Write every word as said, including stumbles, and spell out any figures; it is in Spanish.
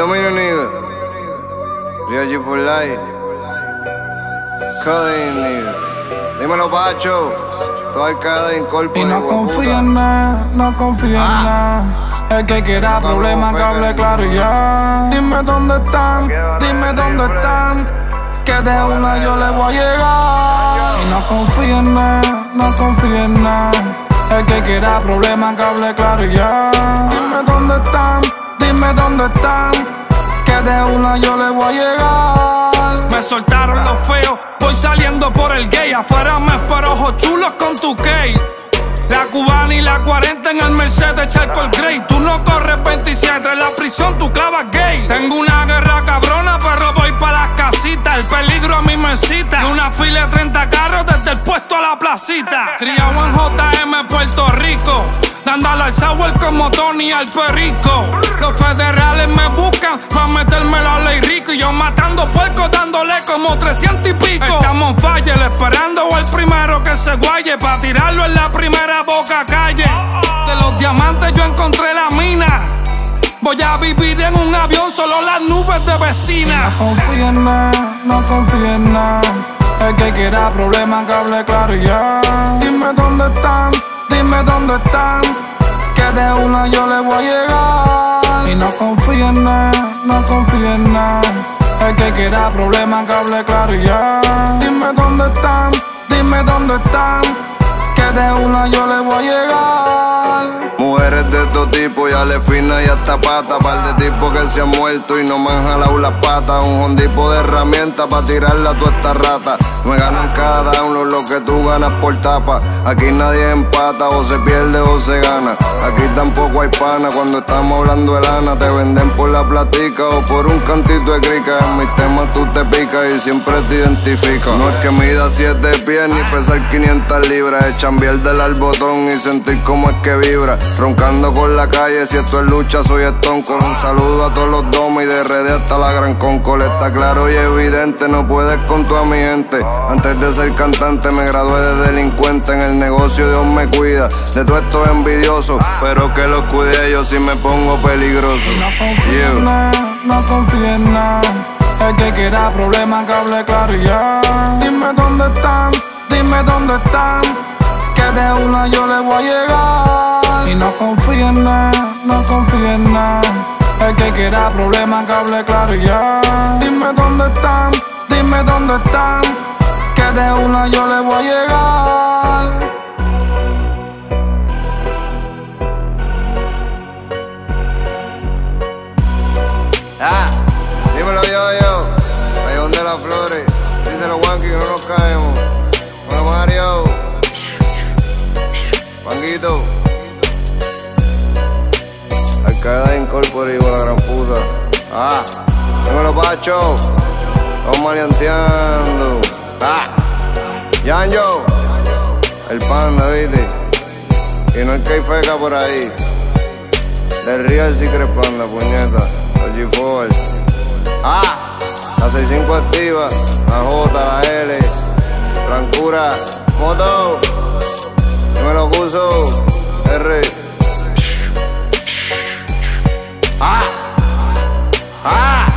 dominio, nigga. Real G for life. Codeine, nigga. Dímelo, Pacho. Todo el Codeine, corpo. Y no confío en nada, no confío en nada. El que quiera problemas que hable claro y ya. Dime dónde están, dime dónde están, que de una yo le voy a llegar. Y no confío en nada, no confío en nada. El que quiera problemas que hable claro y ya. Dime dónde están, dime dónde están, que de una yo le voy a llegar. Me soltaron los feos, voy saliendo por el gay. Afuera me espero ojos chulos con tu gay. La cubana y la cuarenta en el Mercedes Charcoal Grey. Tú no corres veintisiete, en la prisión tú clavas gay. Tengo una guerra cabrona, pero voy pa' las casitas. El peligro a mí me cita. De una fila de treinta carros desde el puesto a la placita. Criado en J M Puerto Rico, dándole al sour como Tony al perico. Los federales me buscan pa' meterme la ley rico. Y yo matando puercos dándole como trescientos y pico. Estamos en fire esperando al primero que se guaye, pa' tirarlo en la primera boca calle. De los diamantes yo encontré la mina. Voy a vivir en un avión, solo las nubes de vecina. No confío en nada, no confío en nada. El que quiera problemas que hable claro y ya. Dime dónde están, dime dónde están, que de una yo le voy a llegar. Y no confío en nada, no confío en nada. El que quiera problemas que hable claro y ya. Dime dónde están, dime dónde están, que de una yo le voy a llegar. Mujeres de todo tipo, ya le fina y hasta pata. Par de tipos que se han muerto y no me han jalado las patas. Un hondipo de herramientas pa' tirarla a toda esta rata. Me ganan cada uno lo que tú ganas por tapa. Aquí nadie empata, o se pierde o se gana. Aquí tampoco hay pana cuando estamos hablando de lana. Te venden por la platica o por un cantito de crica. En mis temas tú te picas y siempre te identificas. No es que mida siete pies ni pesar quinientas libras. Es chambear del al botón y sentir cómo es que vibra. Roncando con la calle, si esto es lucha soy Stone Cold. Un saludo a todos los domes y de R D hasta la Gran Concol. Está claro y evidente, no puedes con toda mi gente. Antes de ser cantante me gradué de delincuente. En el negocio Dios me cuida de todo esto envidioso, pero que los cuide yo si me pongo peligroso. No confío yeah. en nada, no confío en nada. El que quiera problemas que hable claro y ya. Dime dónde están, dime dónde están, que de una yo le voy a llegar. Y no confío en nada, no confío en nada. El que quiera problemas que hable claro y ya. Dime dónde están, dime dónde están, que de una yo le voy a llegar. Ah, dímelo yo, yo. Rayón de las flores. Díselo, Wanky, que no nos caemos. Bueno, Mario. Panguito. Arcada Incorporated, la gran puta. Ah, dímelo, Pacho. Estamos maleanteando. Ah, Yanjo. El panda, viste. Y no el que hay feca por ahí. Del Real Secret Panda, puñeta. El G cuatro. Ah, la sesenta y cinco activa. La J, la L. Blancura. Moto. Dímelo, Cuso. R. Ah. Ah.